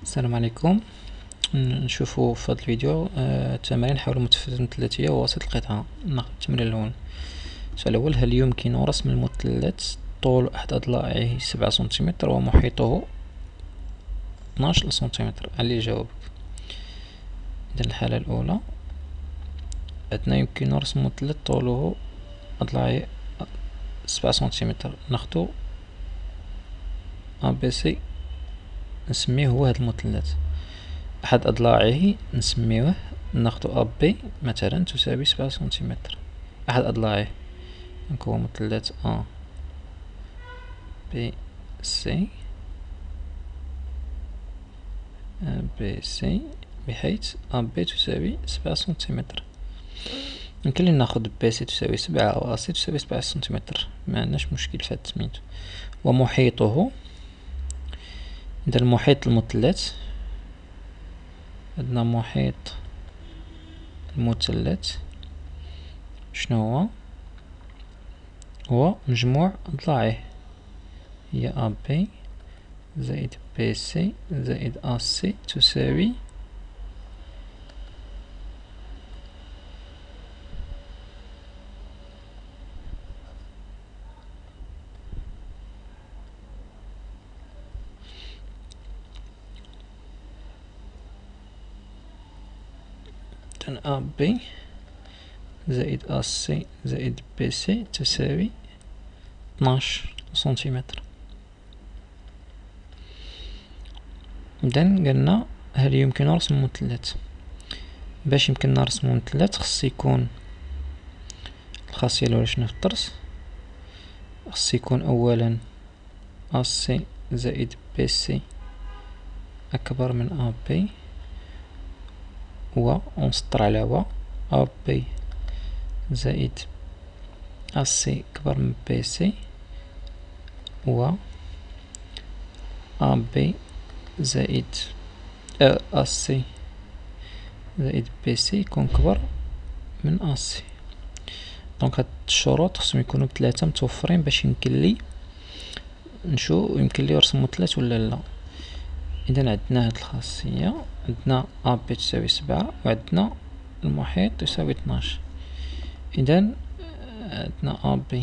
السلام عليكم. نشوفوا في هذا الفيديو تمارين حول المثلثات المثلثية ووسط القطعة. ناخذ التمرين الأول. السؤال الأول: هل يمكن رسم المثلث طول أحد أضلاعه 7 سنتيمتر ومحيطه 12 سنتيمتر؟ علي جوابك. إذن الحالة الأولى عندنا يمكن رسم مثلث طوله أضلاعه 7 سنتيمتر. ناخدو ABC نسميه هو هذا المثلث. أحد أضلاعه نسميوه ناخدو AB مثلا تساوي 7 سنتيمتر. أحد أضلاعه هو مثلث ABC بحيث AB تساوي 7 سنتيمتر. يمكن لي ناخد BC تساوي 7 أو AC تساوي 7 سنتيمتر، معندناش مشكل في هاد التسميت. ومحيطه، إذا المحيط المثلث عندنا محيط المثلث شنو هو مجموع أضلاعه، هي AB زائد BC زائد AC تساوي AB زائد AC زائد BC تساوي 12 سنتيمتر. إذا قلنا هل يمكن رسم مثلث؟ باش يمكننا رسم مثلث خص يكون الخاصية الأولى شنو في الدرس، خص يكون أولا AC زائد BC أكبر من AB، ونسطر على و AB زائد AC كبر من BC، و AB زائد AC زائد BC يكون كبر من AC. دونك هاد الشروط خصهم يكونوا بثلاثة متوفرين باش يمكن لي يمكن لي نرسم مثلث ولا لا. إذا عندنا هاد الخاصية، عندنا AB تساوي 7 وعندنا المحيط يساوي 12. إذا عندنا AB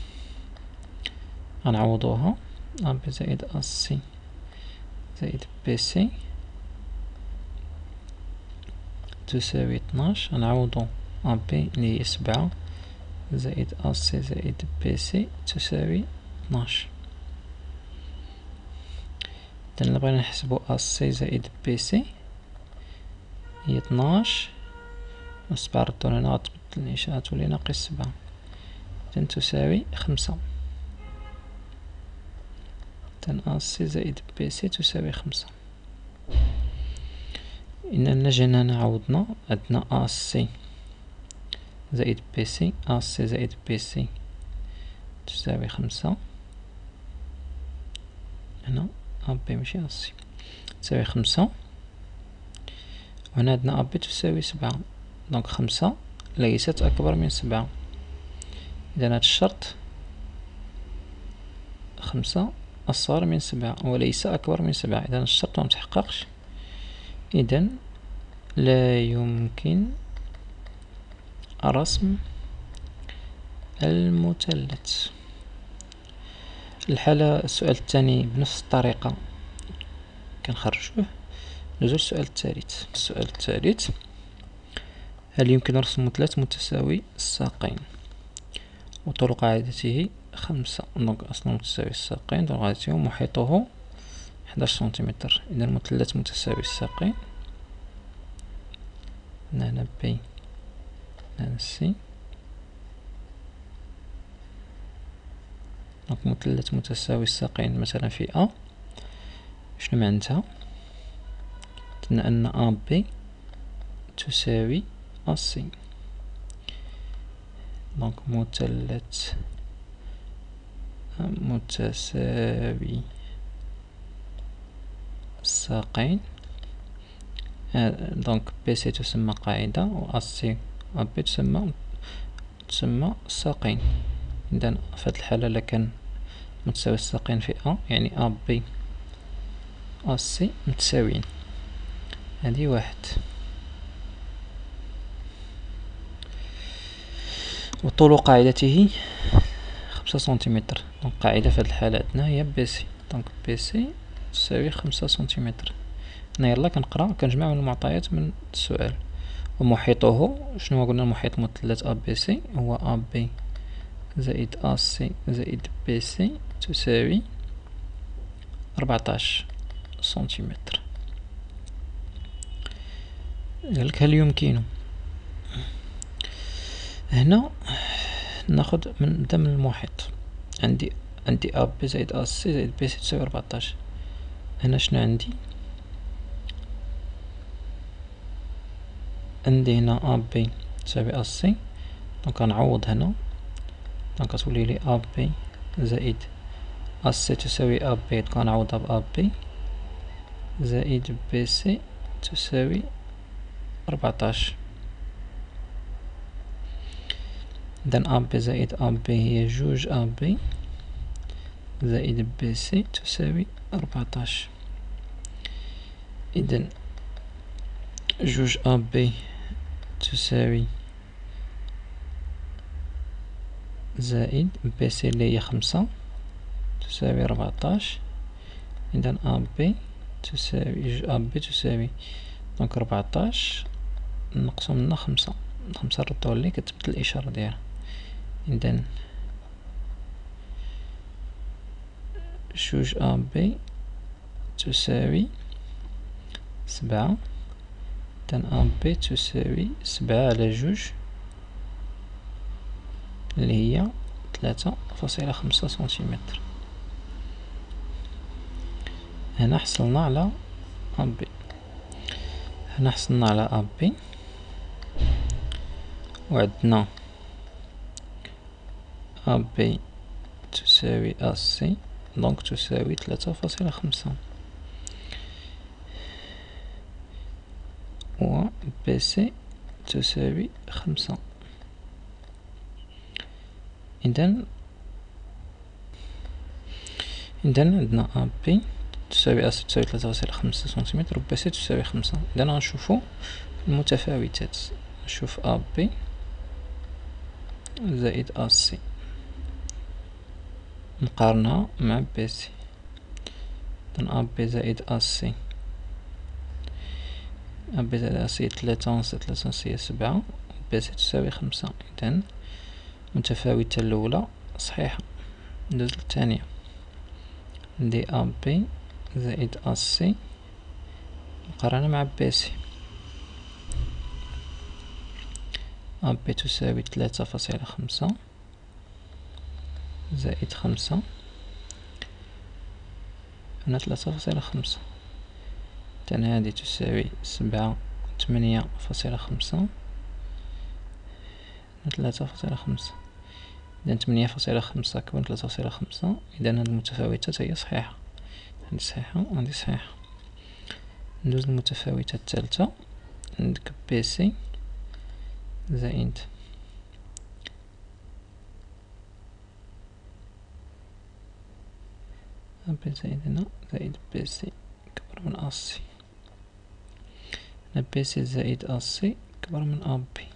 غنعوضوها AB زائد AC زائد BC تساوي 12. غنعوضو AB اللي هي 7 زائد AC زائد BC تساوي 12. إذا إلا بغينا نحسبو AC زائد BC هي 12 و7 ردو لنا غتبدل الإشارة تولي ناقص 7، إذا تساوي 5. إذا AC زائد BC تساوي 5. إننا جينا هنا عوضنا، عندنا AC زائد BC، AC زائد BC تساوي 5. هنا AB ماشي AC تساوي 5، وهنا عندنا AB تساوي 7. دونك 5 ليست أكبر من 7. إذا هاد الشرط 5 أصغر من 7 وليس أكبر من 7، إذا الشرط متحققش. إذا لا يمكن رسم المثلث. الحالة السؤال الثاني بنفس الطريقة كنخرجوه. ندوزو للسؤال الثالث. السؤال الثالث: هل يمكن رسم مثلث متساوي الساقين وطول قاعدته 5؟ دونك أصله متساوي الساقين، طول قاعدته محيطه 11 سنتيمتر. إذا مثلث متساوي الساقين، هنا B هنا C. دونك مثلث متساوي الساقين مثلا في A شنو معناتها؟ قلنا أن AB تساوي AC. دونك مثلث متساوي الساقين، دونك BC تسمى قاعدة و AC و AB تسمى الساقين. إذا في هاد الحالة إلا كان متساوي الساقين في A يعني AB أ سي متساويين. هادي واحد. وطول قاعدته 5 سنتيمتر. دونك قاعدة في هاد الحالة عندنا هي بي سي. دونك بي سي تساوي 5 سنتيمتر. هنا يلا كنقرا كنجمع من المعطيات من السؤال. ومحيطه شنو هو؟ قلنا المحيط المثلث أ بي سي هو أ بي زائد أ سي زائد بي سي تساوي 14 سنتيمتر. قالك هل يمكن، هنا ناخد نبدا من المحيط. عندي أ بي زائد أ سي زائد بي سي تساوي 14. هنا شنو عندي هنا أ بي تساوي أ سي. دونك غنعوض هنا. دونك غتولي لي أ بي زائد أ سي تساوي أ بي. دونك غنعوضها بأ بي زائد بي سي تساوي 14. إذن أ بي زائد أ بي هي جوج أ بي زائد بي سي تساوي 14. إذن جوج أ بي تساوي زائد بي سي اللي هي 5 تساوي 14. إذن أ بي تساوي جوج أ بي تساوي دونك 14 نقصو منها 5. 5 نردوها لي كتبدل الإشارة ديالها. إذن جوج أ بي تساوي 7. إذن أ بي تساوي 7 على جوج اللي هي 3.5 سنتيمتر. هنا حصلنا على أ بي. هنا حصلنا على أ بي وعندنا أ بي تساوي أ سي دونك تساوي 3.5 و بي سي تساوي 5. إذن عندنا أ بي تساوي أ سي تساوي 3.5 سنتيمتر و بي سي تساوي 5. إذن غنشوفو المتفاوتات. نشوف أ بي زائد أ سي نقارنها مع بي سي. إذن أ بي زائد أ سي أ بي زائد أ سي 3 ناقص 3 هي 7 بي سي تساوي 5. إذن المتفاوتة الأولى صحيحة. ندوز للثانية. عندي أ بي زائد أ سي مقارنة مع بي سي. أ بي تساوي 3.5 زائد 5 هنا 3.5. إذن هادي تساوي 8.5 هنا 3.5. إذن 8.5 أكبر من 3.5. إذن هاد المتفاوتات هي صحيحة. هادي صحيحة وهادي صحيحة. ندوز للمتفاوتة الثالثة. عندك بي سي زائد أ بي زائد هنا زائد بي سي كبر من أ سي. هنا بي سي زائد أ سي كبر من أ بي.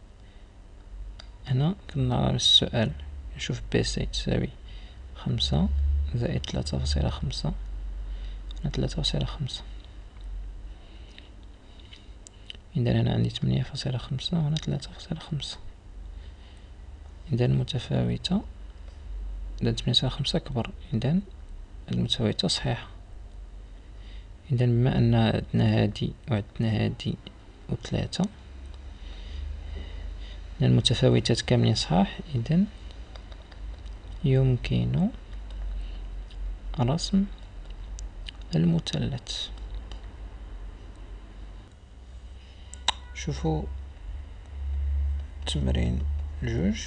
هنا كنعرف السؤال نشوف بي سي تساوي 5 زائد 3.5 هنا 3.5. إذن هنا عندي 8.5 وهنا 3.5. إذن المتفاوتة إذن 8.5 كبر. إذن المتفاوتة صحيحة. إذن بما أن عندنا هادي وعندنا هادي و3 إذن المتفاوتات كاملين صحاح. إذن يمكن رسم المثلث. شوفوا تمرين جوج.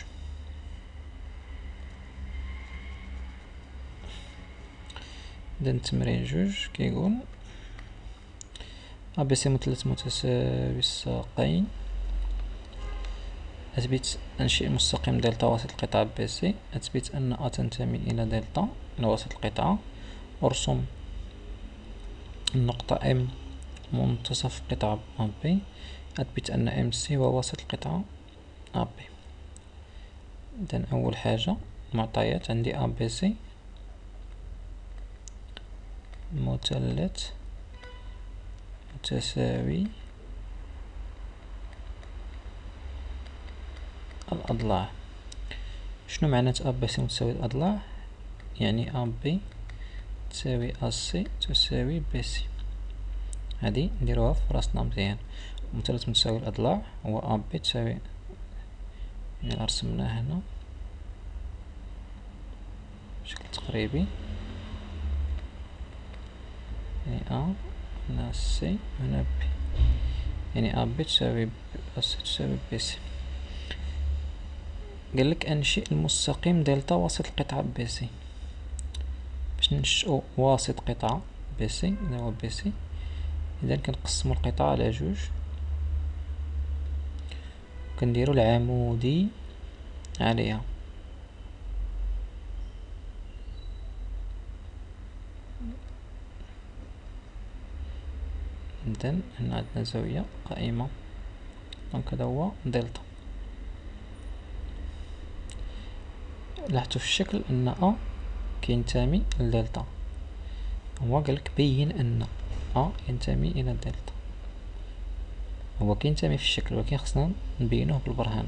إذن تمرين جوج كيقول أ بي سي مثلث متساوي الساقين. أثبت أنشئ مستقيم دلتا وسط القطعة بي سي. أثبت أن أ تنتمي إلى دلتا إلى وسط القطعة. أرسم النقطة M منتصف قطعة AB، أثبت أن MC هو وسط القطعة AB. إذن أول حاجة معطيات عندي ABC مثلث متساوي الأضلاع. شنو معنى ABC متساوي الأضلاع؟ يعني AB تساوي AC تساوي BC. هادي نديروها في راسنا مزيان. مثلث متساوي الأضلاع هو AB تساوي، يعني رسمناه هنا بشكل تقريبي، يعني A هنا C هنا B، يعني AB تساوي AC تساوي BC. قالك أنشئ المستقيم دلتا وسط القطعة BC. باش ننشئو واسط قطعة BC هذا هو BC، إذا كنقسمو القطعة على جوج، كنديرو العمودي عليها. إذن هنا عندنا زاوية قائمة، دونك هذا هو دلتا. لاحظتو في الشكل أن أ كينتمي لدلتا، هو قالك بين أن أ ينتمي إلى دلتا. هو كينتمي في الشكل ولكن خصنا نبينوه بالبرهان.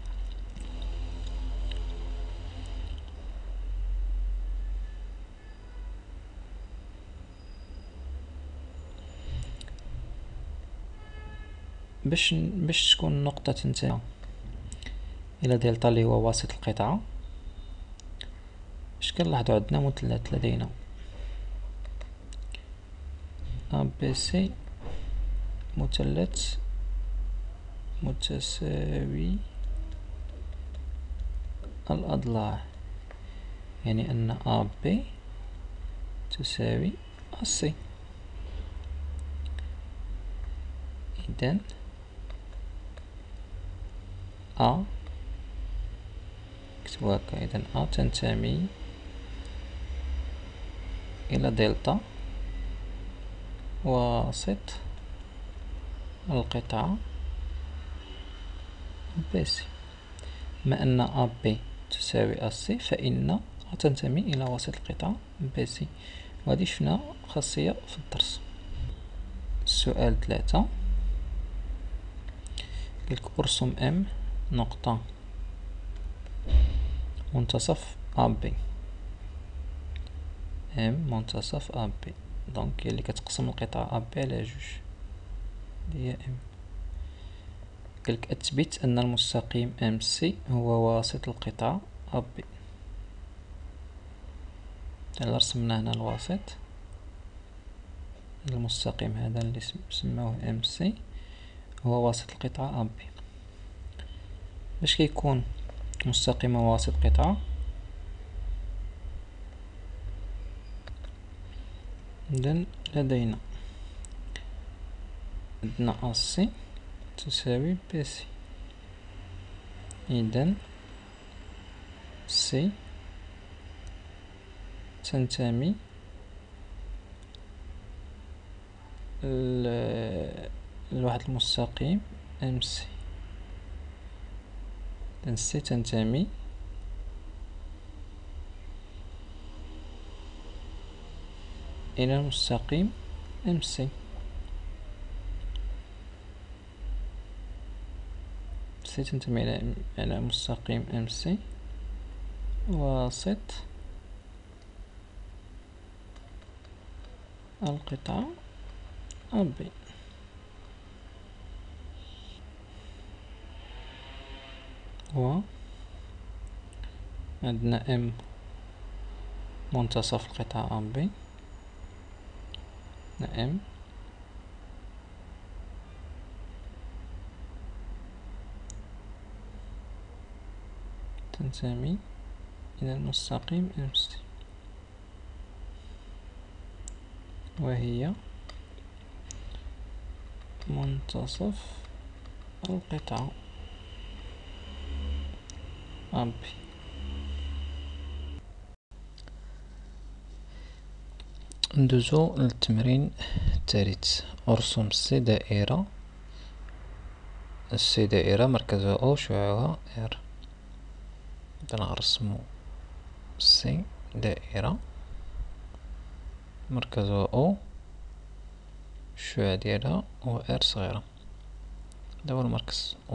باش تكون النقطة تنتمي إلى دلتا اللي هو وسط القطعة، اش كنلاحظو عندنا مثلث لدينا ABC مثلث متساوي الأضلاع، يعني أن AB تساوي AC. إذن A نكتبو هكا، إذن A تنتمي إلى دلتا وسط القطعة BC. بما أن AB تساوي AC فإن تنتمي إلى وسط القطعة BC، وهذه شفنا خاصية في الدرس. السؤال 3 قالك أرسم M نقطة منتصف AB. M منتصف AB، دونك هي اللي كتقسم القطعة AB على جوج، هي M. قالك أثبت أن المستقيم MC هو وسط القطعة AB. إلا رسمنا هنا الوسط، المستقيم هذا اللي سماوه MC هو وسط القطعة AB. باش كيكون مستقيم هو وسط قطعة، إذن لدينا عندنا AC تساوي BC، إذن C تنتمي لواحد المستقيم MC، إذن C تنتمي إلى المستقيم MC. C تنتمي إلى مستقيم MC وسط القطعة AB. و عندنا M منتصف القطعة AB، عندنا M تنتمي إلى المستقيم MC، وهي منتصف القطعة AB. ندوزو للتمرين الثالث. ارسم سي دائرة، السي دائرة مركزها او شعاعها ار. إذا نرسمو سي دائرة مركزها او، الشعاع ديالها هو ار صغيرة، هذا هو المركز او.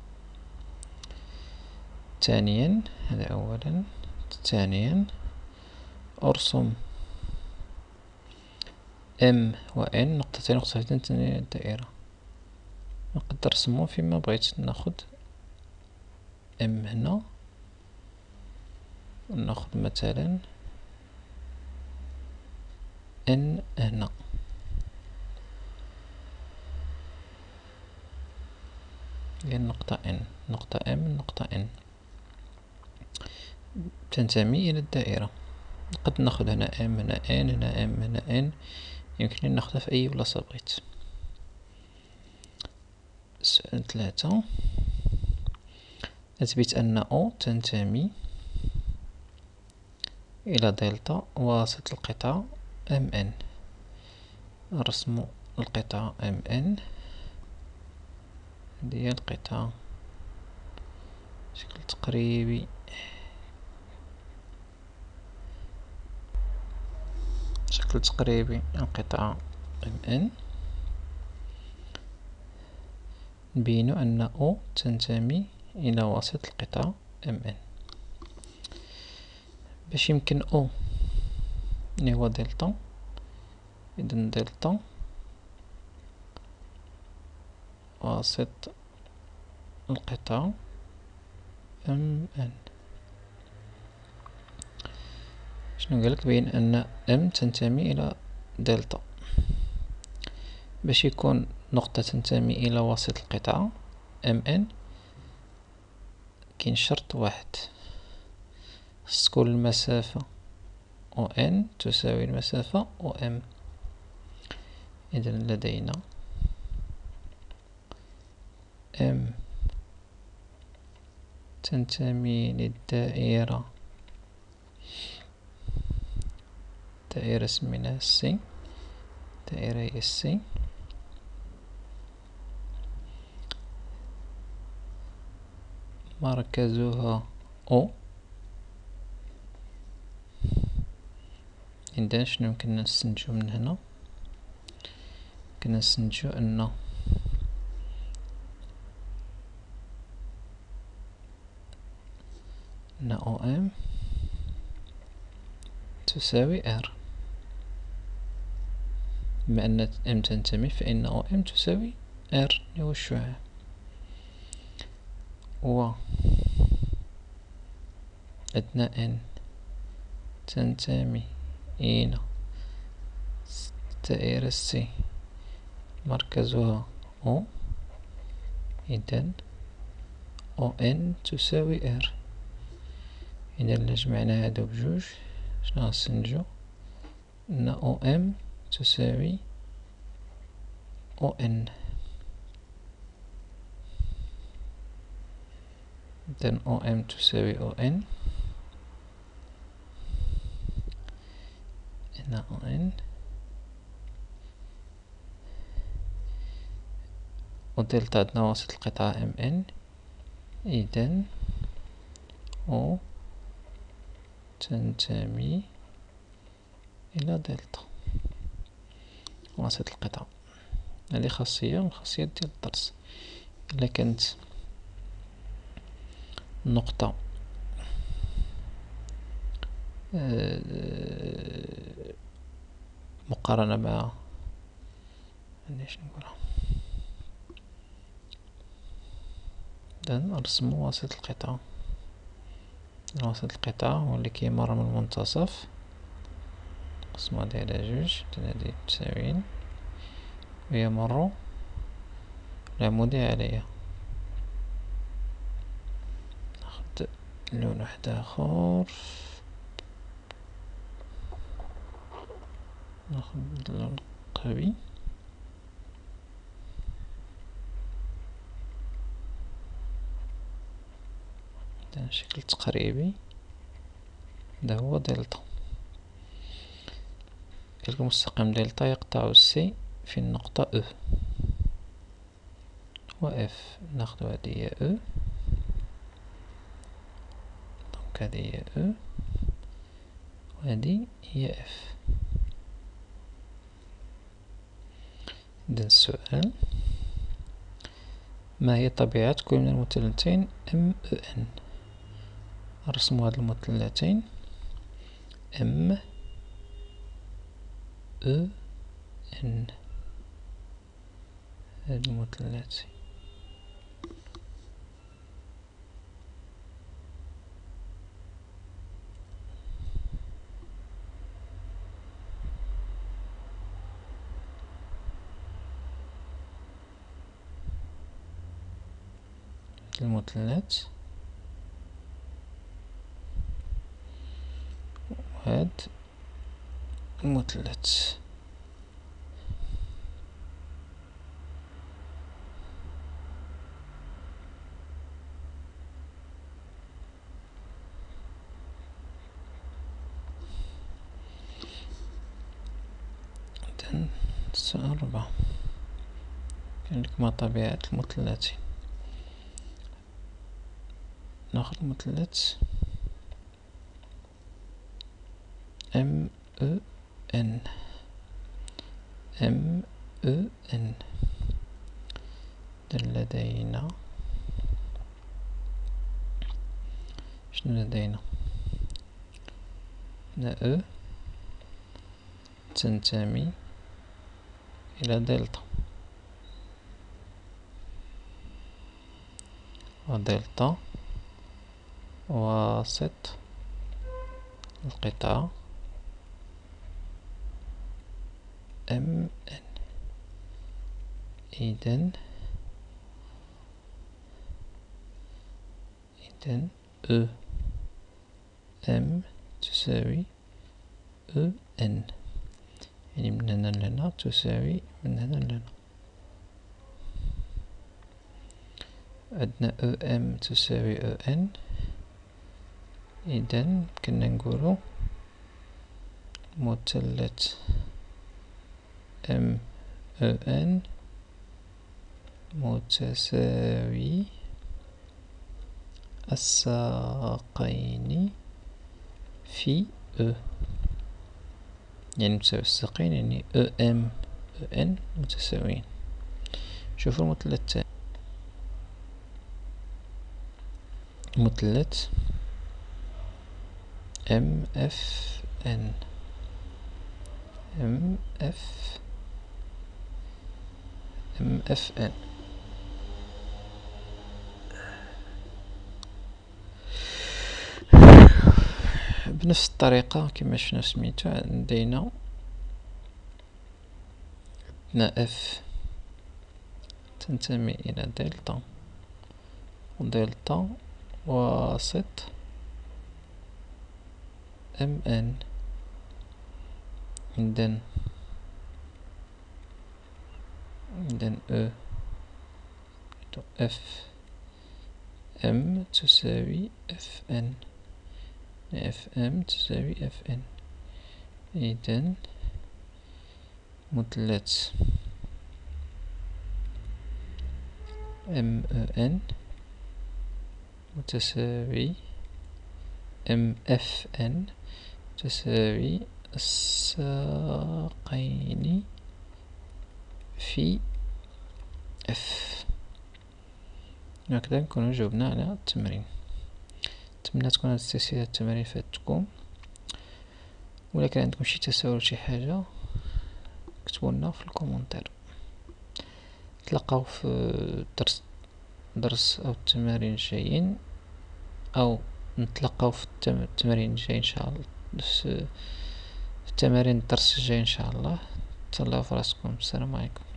ثانيا، هذا اولا. ثانيا ارسم ام و ان نقطتين مختلفتين ثاني الدائرة. نقدر نرسمهم فيما بغيت، ناخد ام هنا، وناخد مثلا ان هنا. هي النقطة ان، نقطة ام، نقطة ان تنتمي الى الدائرة. نقد ناخد هنا ام، هنا ان، هنا ام، هنا ان، يمكن ناخدها في اي بلاصة بغيت. سؤال 3، اثبت ان او تنتمي الى دلتا وسط القطعة ام ان. نرسم القطعة ام ان، هذه هي القطعة بشكل تقريبي. بشكل تقريبي القطعة ام ان. نبين ان او تنتمي الى وسط القطعة ام ان. باش يمكن او اللي هو دلتا، اذن دلتا وسط القطعة ام ان. شنو قالك؟ بين ان ام تنتمي الى دلتا. باش يكون نقطة تنتمي الى وسط القطعة ام ان، كاين شرط واحد، خص تكون المسافة او ان تساوي المسافة او ام. اذن لدينا ام تنتمي للدائرة، دائرة سميناها سي، دائرة هي سي. مركزها او. إذا شنو يمكننا نستنتجو من هنا؟ يمكننا نستنتجو أن او ام تساوي ار. بما أن ام تنتمي فإن او ام تساوي ار اللي هو الشعاع. و أثناء ان تنتمي إلى دائرة سي مركزها او، إذن او ان تساوي ار. إذا إلا جمعنا هادو بجوج شنو غنستنتجو؟ أن او ام تساوي او ان. إذن او ام تساوي او ان، هنا او ان، و دلتا عندنا وسط القطعة ام ان. إذن او تنتمي إلى دلتا وسط القطعة. هذه خاصية من الخاصيات ديال الدرس. إلا كانت نقطة مقارنة مع عنديش نقولها، إذن نرسمو وسط القطعة. وسط القطعة هو اللي كيمر من المنتصف، نقسمو هادي على جوج، هادي تساوين، ويمر العمودي عليها. ناخد لون واحد آخر، ناخد اللون قوي. هذا شكل تقريبي، هذا هو دلتا. كذلك المستقيم دلتا يقطع سي في النقطة او، و اف ناخدو هادي هي او، دونك هادي هي او وهادي هي اف. إذن السؤال: ما هي طبيعة كل من المثلثين ام او ان؟ نرسمو هاد المثلثين ام او ان، هاد المثلثين. المثلث وهاد المثلث. إذن السؤال 4: كذلك ما طبيعة المثلثين؟ ناخد مثلث ام او ان، ام او ان. إذن لدينا شنو لدينا؟ او تنتمي إلى دلتا، ودلتا وسط القطعة ام ان. إذن او ام تساوي او ان، يعني من هنا لهنا تساوي من هنا لهنا. عندنا او ام تساوي او ان، إذن كنا نقولو مثلث ام او ان متساوي الساقين في او، يعني متساوي الساقين يعني او ام او ان متساويين. شوفوا المثلث الثاني، مثلث ام اف ان، ام اف ان بنفس الطريقة كما شفنا سميتو. عندنا اف تنتمي إلى دلتا، ودلتا وسط ام ان. إذن او اف ام تساوي اف ان، اف ام تساوي اف ان. إذن مثلث ام او ان متساوي ام اف ان تساوي الساقين في اف. هكذا نكونو جاوبنا على التمرين. نتمنى تكون هاد السلسلة التمارين فاتتكم، ولا كان عندكم شي تساؤل شي حاجة كتبولنا في الكومونتير. نتلاقاو في درس او التمارين الجايين، او نتلاقاو في التمارين الجاي ان شاء الله، في التمارين الدرس الجاي ان شاء الله. تهلاو فراسكم. السلام عليكم.